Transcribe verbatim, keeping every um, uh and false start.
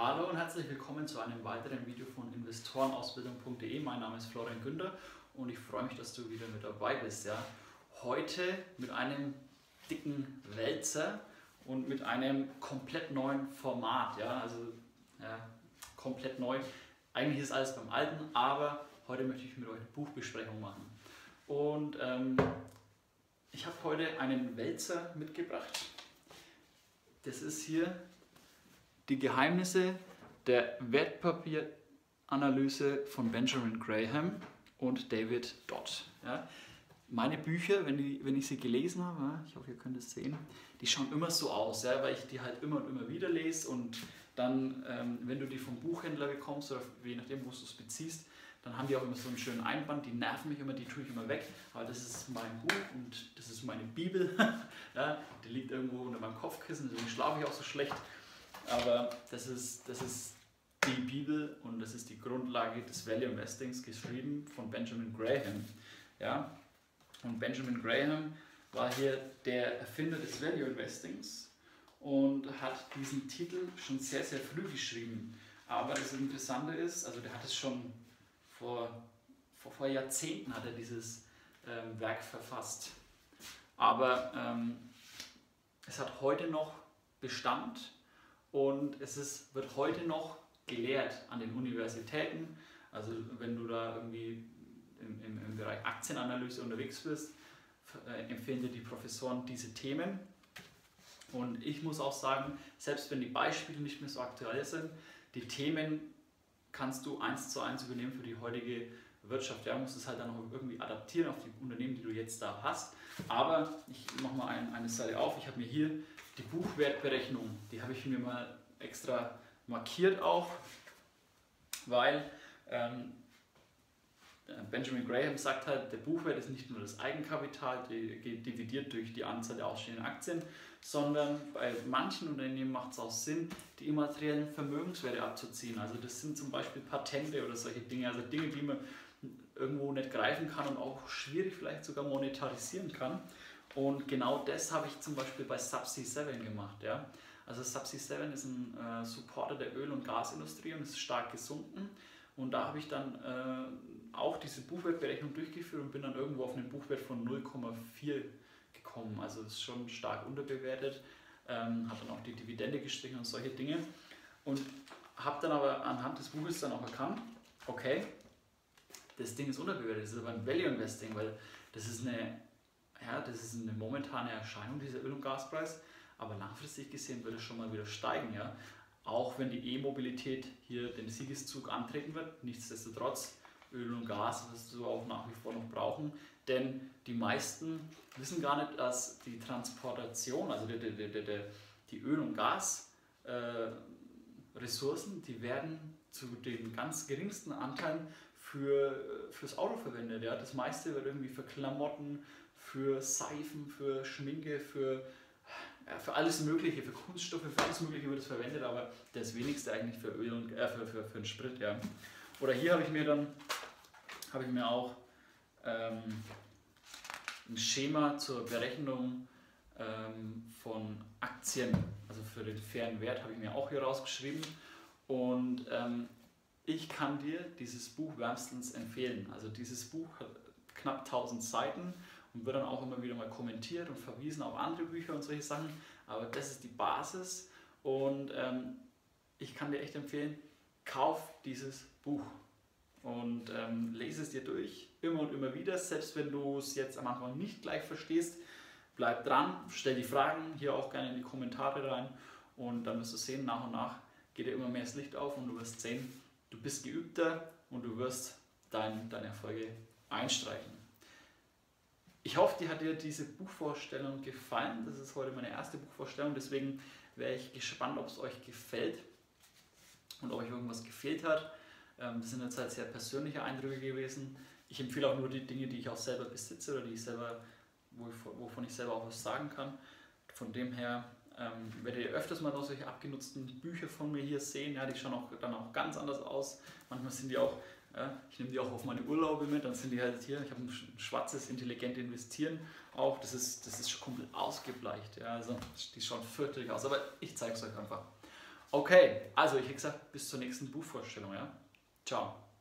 Hallo und herzlich willkommen zu einem weiteren Video von investorenausbildung punkt de. Mein Name ist Florian Günther und ich freue mich, dass du wieder mit dabei bist. Ja. Heute mit einem dicken Wälzer und mit einem komplett neuen Format. Ja. Also ja, komplett neu. Eigentlich ist alles beim Alten, aber heute möchte ich mit euch eine Buchbesprechung machen. Und ähm, ich habe heute einen Wälzer mitgebracht. Das ist hier die Geheimnisse der Wertpapieranalyse von Benjamin Graham und David Dodd. Ja. Meine Bücher, wenn, die, wenn ich sie gelesen habe, ja, ich hoffe, ihr könnt es sehen, die schauen immer so aus, ja, weil ich die halt immer und immer wieder lese und dann, ähm, wenn du die vom Buchhändler bekommst oder je nachdem, wo du es beziehst, dann haben die auch immer so einen schönen Einband, die nerven mich immer, die tue ich immer weg, aber das ist mein Buch und das ist meine Bibel, ja, die liegt irgendwo unter meinem Kopfkissen, deswegen schlafe ich auch so schlecht. Aber das ist, das ist die Bibel und das ist die Grundlage des Value Investings, geschrieben von Benjamin Graham. Ja? Und Benjamin Graham war hier der Erfinder des Value Investings und hat diesen Titel schon sehr, sehr früh geschrieben. Aber das Interessante ist, also der hat es schon vor, vor, vor Jahrzehnten hat er dieses ähm, Werk verfasst. Aber ähm, es hat heute noch Bestand. Und es ist, wird heute noch gelehrt an den Universitäten. Also wenn du da irgendwie im, im, im Bereich Aktienanalyse unterwegs bist, äh, empfehlen dir die Professoren diese Themen. Und ich muss auch sagen, selbst wenn die Beispiele nicht mehr so aktuell sind, die Themen kannst du eins zu eins übernehmen für die heutige Wirtschaft. Ja, du musst es halt dann auch irgendwie adaptieren auf die Unternehmen, die du jetzt da hast. Aber ich mache mal ein, eine Seite auf. Ich habe mir hier die Buchwertberechnung, die habe ich mir mal extra markiert auch, weil ähm, Benjamin Graham sagt halt, der Buchwert ist nicht nur das Eigenkapital, die, dividiert durch die Anzahl der ausstehenden Aktien, sondern bei manchen Unternehmen macht es auch Sinn, die immateriellen Vermögenswerte abzuziehen. Also das sind zum Beispiel Patente oder solche Dinge, also Dinge, die man irgendwo nicht greifen kann und auch schwierig vielleicht sogar monetarisieren kann. Und genau das habe ich zum Beispiel bei Subsea sieben gemacht. Ja. Also Subsea sieben ist ein äh, Supporter der Öl- und Gasindustrie und ist stark gesunken. Und da habe ich dann äh, auch diese Buchwertberechnung durchgeführt und bin dann irgendwo auf einen Buchwert von null Komma vier gekommen. Also das ist schon stark unterbewertet. Ähm, habe dann auch die Dividende gestrichen und solche Dinge. Und habe dann aber anhand des Buches dann auch erkannt, okay, das Ding ist unterbewertet, das ist aber ein Value Investing, weil das ist eine Ja, das ist eine momentane Erscheinung, dieser Öl- und Gaspreis, aber langfristig gesehen wird es schon mal wieder steigen. Ja? Auch wenn die E-Mobilität hier den Siegeszug antreten wird, nichtsdestotrotz Öl und Gas wirst du auch nach wie vor noch brauchen, denn die meisten wissen gar nicht, dass die Transportation, also die, die, die, die, die Öl- und Gasressourcen, äh, die werden zu den ganz geringsten Anteilen für, fürs Auto verwendet. Ja? Das meiste wird irgendwie für Klamotten, für Seifen, für Schminke, für, ja, für alles Mögliche, für Kunststoffe, für alles Mögliche wird es verwendet, aber das wenigste eigentlich für Öl und äh, für, für, für den Sprit. Ja. Oder hier habe ich mir dann habe ich mir auch ähm, ein Schema zur Berechnung ähm, von Aktien, also für den fairen Wert, habe ich mir auch hier rausgeschrieben. Und ähm, ich kann dir dieses Buch wärmstens empfehlen. Also dieses Buch hat knapp tausend Seiten und wird dann auch immer wieder mal kommentiert und verwiesen auf andere Bücher und solche Sachen. Aber das ist die Basis und ähm, ich kann dir echt empfehlen, kauf dieses Buch und ähm, lese es dir durch, immer und immer wieder. Selbst wenn du es jetzt am Anfang nicht gleich verstehst, bleib dran, stell die Fragen hier auch gerne in die Kommentare rein und dann wirst du sehen, nach und nach geht dir immer mehr das Licht auf und du wirst sehen, du bist geübter und du wirst dein, deine Erfolge einstreichen. Ich hoffe, dir hat dir diese Buchvorstellung gefallen. Das ist heute meine erste Buchvorstellung, deswegen wäre ich gespannt, ob es euch gefällt und ob euch irgendwas gefehlt hat. Das sind jetzt halt sehr persönliche Eindrücke gewesen. Ich empfehle auch nur die Dinge, die ich auch selber besitze oder die ich selber, wovon ich selber auch was sagen kann. Von dem her ähm, werdet ihr öfters mal noch solche abgenutzten Bücher von mir hier sehen. Ja, die schauen auch, dann auch ganz anders aus. Manchmal sind die auch, ja, ich nehme die auch auf meine Urlaube mit, dann sind die halt hier. Ich habe ein schwarzes, intelligent investieren auch. Das ist, das ist schon komplett ausgebleicht. Ja, also die schauen fürchterlich aus, aber ich zeige es euch einfach. Okay, also ich hätte gesagt, bis zur nächsten Buchvorstellung. Ja? Ciao.